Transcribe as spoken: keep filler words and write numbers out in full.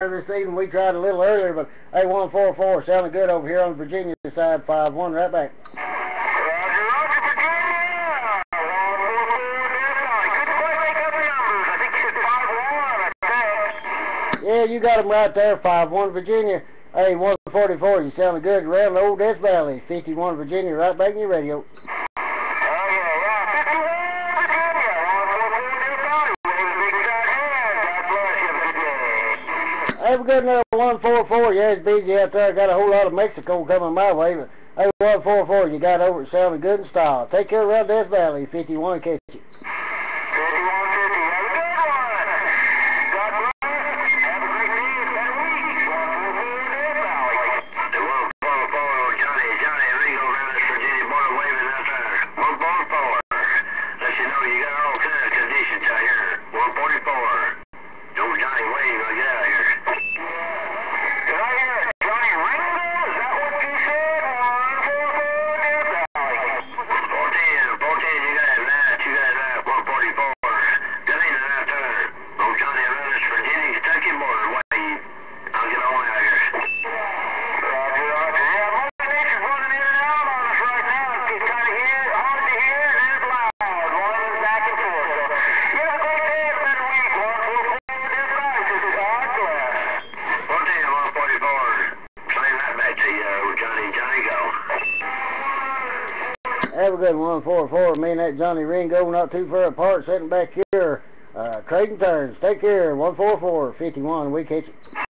this evening. We tried a little earlier, but hey, one four four sounding good over here on the Virginia side. five one, right back. Roger, Roger, Virginia. one four four, couldn't quite make up the numbers. I think you said five one, I think. Yeah, you got them right there. five one, Virginia. Hey, one forty-four, you sounding good around the old Death Valley. fifty-one, Virginia, right back in your radio. Have a good night, one four four. Yeah, it's busy out there. I got a whole lot of Mexico coming my way. But hey, one four four, you got over it sounding good in style. Take care around Death Valley. fifty-one, catch you. fifty-one fifty. Have a good one. God bless. Have a great day. It's been a week. one four four, Death Valley. The one four four, Johnny, Johnny Ringo around this Virginia border waving out there. one four four. Let you know you got all kinds of conditions out here. one forty-four. Old Johnny waving. I'll get out of here. Have a good one, four four. Me and that Johnny Ringo not too far apart, sitting back here, uh, trading turns. Take care, one four four, fifty-one. We catch you.